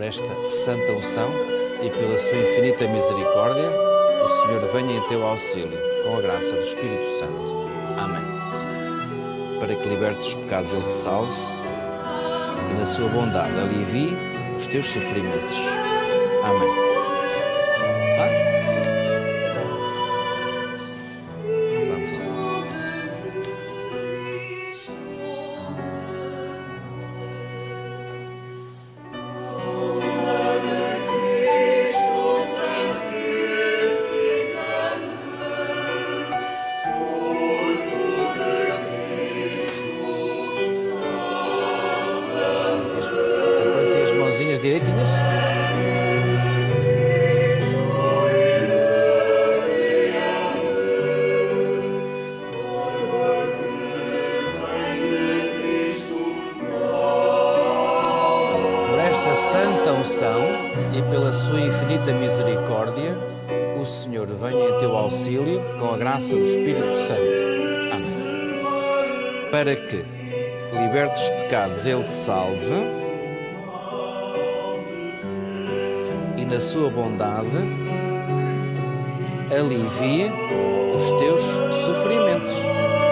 esta santa unção e pela sua infinita misericórdia, o Senhor venha em teu auxílio, com a graça do Espírito Santo. Amém. Para que libertes os pecados, Ele te salve e na sua bondade alivie os teus sofrimentos. Amém. Mãozinhas direitinhas. Por esta santa unção e pela sua infinita misericórdia, o Senhor venha em teu auxílio com a graça do Espírito Santo. Amém. Para que libertes os pecados, Ele te salve e na sua bondade alivie os teus sofrimentos.